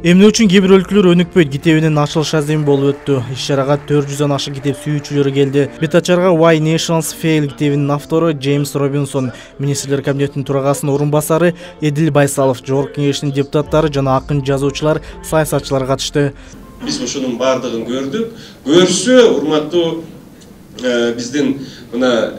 Эмне үчүн кээ бир өлкөлөр өнүкпөйт китебинин ачылыш аземи болуп өттү. Иш-чарага 400 ашык китеп сүйүүчүлөрү келди. Бет ачарга Why Nations Fail китебинин автору Джеймс Робинсон, министрлер кабинетинин төрагасынын орун басары Эдил Байсалов, жогорку кеңештин депутаттары жана акын жазуучулар, саясатчылар катышты. Биз ушунун бардыгын көрдүк. Көрсө, урматтуу биздин мына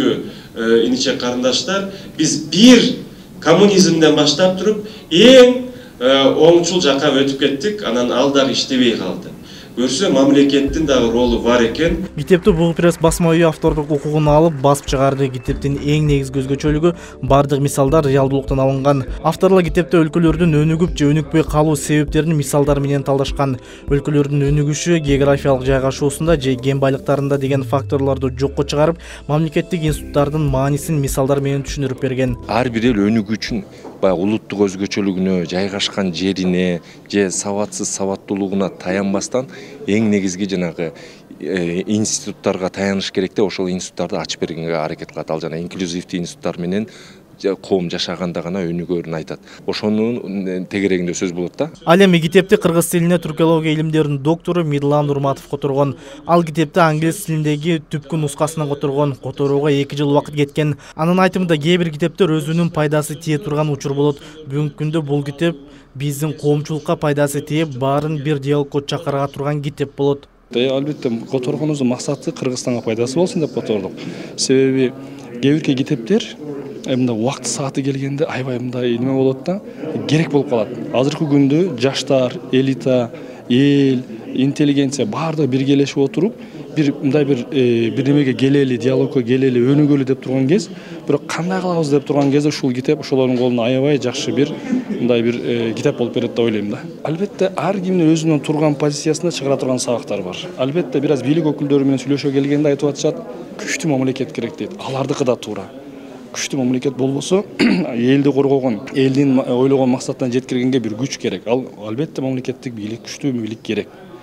кичүү иниче карындаштар, биз бир коммунизмден баштап туруп эң оңчул жака өтүп кеттик, анан ал дагы иштебей калды. Көрсө, мамлекеттин дагы ролу бар экен. Китепти Бугу пресс басма үйү автордук укугун алып басып чыгарды. Китептин эң негизги өзгөчөлүгү бардык мисалдар реалдуулуктан алынган. Авторлор китепте өлкөлөрдүн өнүгүп же өнүкпөй калуу себептерин мисалдар менен талдашкан. Өлкөлөрдүн өнүгүшү географиялык жайгашуусунда же кен байлыктарында деген факторлорду жокко чыгарып, мамлекеттик институттардын маанисин мисалдар менен түшүндүрүп берген. Ар бир эл өнүгүү үчүн баягы улуттук өзгөчөлүгүнө, жайгашкан жерине же сабатсыз сабаттуулугуна таянбастан эң негизги жанагы институттарга таяныш керек да, ошол институттарды ачып бергенге аракет кылат. Ал жана инклюзивдүү институттар менен коом жашаганда гана өнүгөрүн айтат. Ошонун тегерегинде сөз болот да. Ал эми китепти кыргыз тилине түркология илимдеринин доктору Мирлан Нурматов которгон. Ал китепти англис тилиндеги түпкү нускасынан которгон. Которууга 2 жыл убакыт кеткен. Анын айтымында кээ бир китептер өзүнүн пайдасы тие турган учур болот. Бүгүнкү күндө бул китеп биздин коомчулукка пайдасы тиеп, баарын бир диалогко чакыра турган китеп болот. Албетте, которгонубуздун максаты Кыргызстанга пайдасы болсун деп котордук. Себеби кээ бир китептер мындай убакыт сааты келгенде аябай мындай неме болот да, керек болуп калат. Азыркы күндө жаштар, элита, эл, интеллигенция баардыгы биргелешип отуруп, мындай бир немеге келели, диалогко келели, өнүгөлү деп турган кез, бирок кандай кылабыз деп турган кезде ушул китеп ошолордун колуна аябай жакшы бир мындай бир китеп болуп берет деп ойлойм да. Албетте, ар кимдин өзүнүн турган позициясында чыгара турган сабактар бар. Албетте, бир аз бийлик өкүлдөрү менен сүйлөшө келгенде айтып атышат, күчтүү мамлекет керек дейт. Алардыкы да туура. Күчтүү мамлекет болбосо, элди коргогон, элдин ойлогон максатына жеткиргенге бир күч керек. Албетте мамлекеттик бийлик, күчтүү бийлик керек.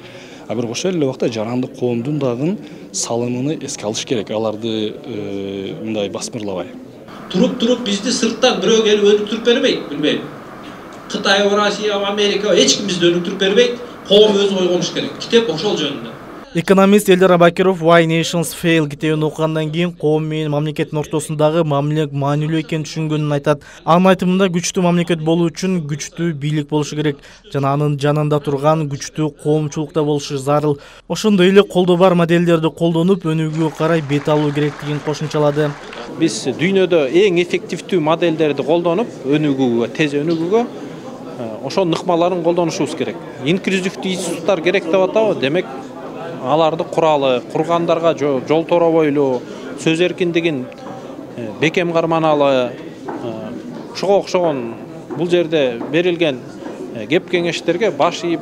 А бир ошол эле убакта жарандык коомдун дагы салымын эске алыш керек. Аларды мындай басмырлабай. Туруп бизди сырттан бирөө келип өнүктүрүп бербейт, билбейм. Кытай, Россия, Америка эч ким бизди өнүктүрүп бербейт. Коом өзү ойгонуш керек. Китеп ошол жөнүндө. Экономист Элдер Абакиров Why Nations Fail китебин окугандан кийин коом менен мамлекеттин ортосундагы мамиле маанилүү экенин түшүнгөнүн айтат. Анын айтымында күчтүү мамлекет болуу үчүн күчтүү бийлик болушу керек жана анын жанында турган күчтүү коомчулукта болушу зарыл. Ошондой эле колдо бар моделдерди колдонуп өнүгүүгө карай бет алуу керектигин кошумчалады. Биз дүйнөдө эң эффективдүү моделдерди колдонуп өнүгүүгө, тез өнүгүүгө ошонун ыкмаларын колдонушубуз керек. Инклюзивдүү институттар керек деп атабы, демек аларды куралы, кургандарга жол торобойлуу, сөз эркиндигин бекем карманалы, ошого окшогон бул жерде берилген кеп кеңештерге баш ийип,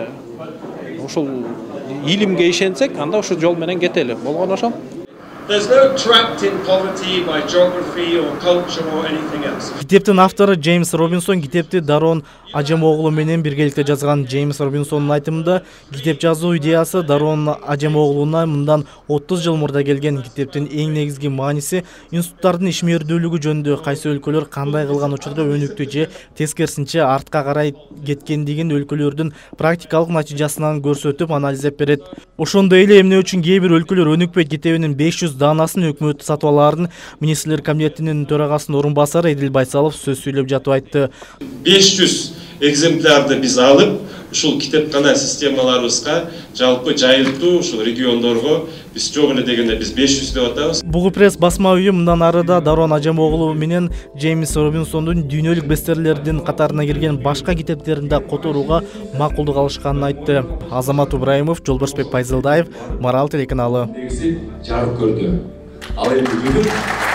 ушул илимге ишенсек, анда ушул жол менен кетели. Болгону ошол. There's no trapped in poverty by geography or culture or anything else. Китептин автору Джеймс Робинсон китепти Дарон Ажемоглу менен биргеликте жазган. Джеймс Робинсондун айтымында китеп жазуу идеясы Дарон Ажемоглуна мындан 30 жыл мурда келген. Китептин эң негизги мааниси институттардын ишмердүүлүгү жөнүндө, кайсы өлкөлөр кандай кылган учурда өнүктү же тескерисинче артка карай кеткендигин өлкөлөрдүн практикалык натыйжасынан көрсөтүп анализдеп берет. Ошондой эле эмне үчүн кээ бир өлкөлөр өнүкпөйт китебинин 500 данасын өкмөт сатып алаарын министрлер кабинетинин төрагасынын орун басары Эдил Байсалов сөз сүйлөп жатып айтты. 500 экземплярды биз алып, ушул китепкана системаларыбызга жалпы жайылтуу ушул региондорго биз жок эле дегенде биз 500 деп атабыз. Бугу пресс басма үйү мындан арыда Дарон Ажемоглу менен Джеймс Робинсондун дүйнөлүк бестселлердин катарына кирген башка китептерин да которууга макулдук алышканын айтты. Азамат Ибраимов, Жолборсбек Пайзылдаев, Марал телеканалы. Жарык көрдү. Ал эми бүгүн